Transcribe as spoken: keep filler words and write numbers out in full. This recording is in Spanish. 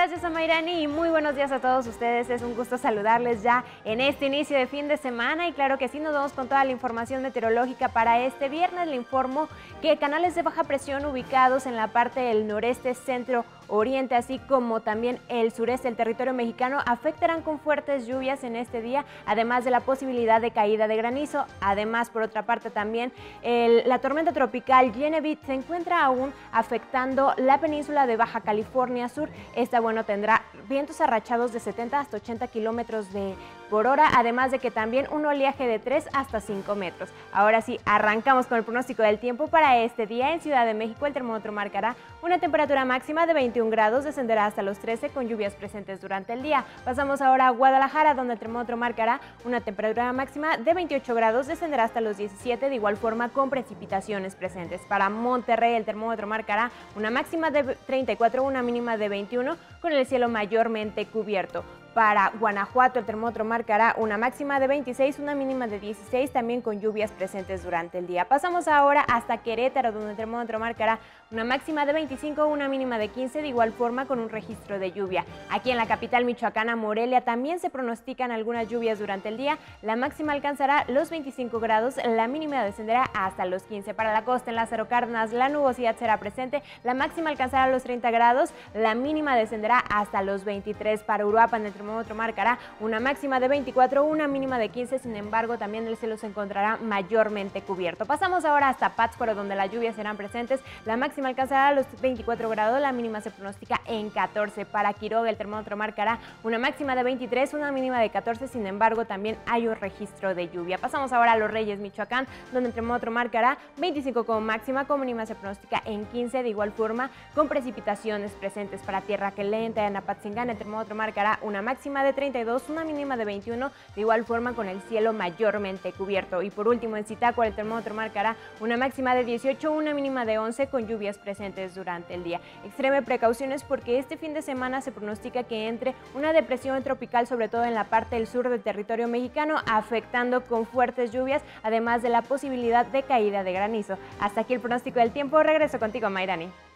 Gracias a Mayrani y muy buenos días a todos ustedes. Es un gusto saludarles ya en este inicio de fin de semana y claro que sí, nos vamos con toda la información meteorológica para este viernes. Le informo que canales de baja presión ubicados en la parte del noreste, centro, oriente, así como también el sureste del territorio mexicano afectarán con fuertes lluvias en este día, además de la posibilidad de caída de granizo. Además, por otra parte también, el, la tormenta tropical Genevieve se encuentra aún afectando la península de Baja California Sur. Esta, bueno, tendrá vientos arrachados de setenta hasta ochenta kilómetros de por hora, además de que también un oleaje de tres hasta cinco metros. Ahora sí, arrancamos con el pronóstico del tiempo para este día. En Ciudad de México el termómetro marcará una temperatura máxima de veintiún grados, descenderá hasta los trece con lluvias presentes durante el día. Pasamos ahora a Guadalajara, donde el termómetro marcará una temperatura máxima de veintiocho grados, descenderá hasta los diecisiete, de igual forma con precipitaciones presentes. Para Monterrey el termómetro marcará una máxima de treinta y cuatro, una mínima de veintiuno, con el cielo mayormente cubierto. Para Guanajuato el termómetro marcará una máxima de veintiséis, una mínima de dieciséis, también con lluvias presentes durante el día. Pasamos ahora hasta Querétaro, donde el termómetro marcará una máxima de veinticinco, una mínima de quince, de igual forma con un registro de lluvia. Aquí en la capital michoacana, Morelia, también se pronostican algunas lluvias durante el día. La máxima alcanzará los veinticinco grados, la mínima descenderá hasta los quince. Para la costa, en Lázaro Cárdenas, la nubosidad será presente, la máxima alcanzará los treinta grados, la mínima descenderá hasta los veintitrés. Para Uruapan, el termómetro marcará una máxima de veinticuatro, una mínima de quince, sin embargo también el cielo se encontrará mayormente cubierto. Pasamos ahora hasta Pátzcuaro, donde las lluvias serán presentes, la máxima alcanzará los veinticuatro grados, la mínima se pronostica en catorce. Para Quiroga el termómetro marcará una máxima de veintitrés, una mínima de catorce, sin embargo también hay un registro de lluvia. Pasamos ahora a Los Reyes, Michoacán, donde el termómetro marcará veinticinco como máxima, como mínima se pronostica en quince, de igual forma con precipitaciones presentes. Para Tierra Caliente, en Apatzingán, el termómetro marcará una máxima de treinta y dos, una mínima de veintiuno, de igual forma con el cielo mayormente cubierto. Y por último, en Zitácuaro el termómetro marcará una máxima de dieciocho, una mínima de once, con lluvias presentes durante el día. Extreme precauciones porque este fin de semana se pronostica que entre una depresión tropical, sobre todo en la parte del sur del territorio mexicano, afectando con fuertes lluvias, además de la posibilidad de caída de granizo. Hasta aquí el pronóstico del tiempo. Regreso contigo, Mayrani.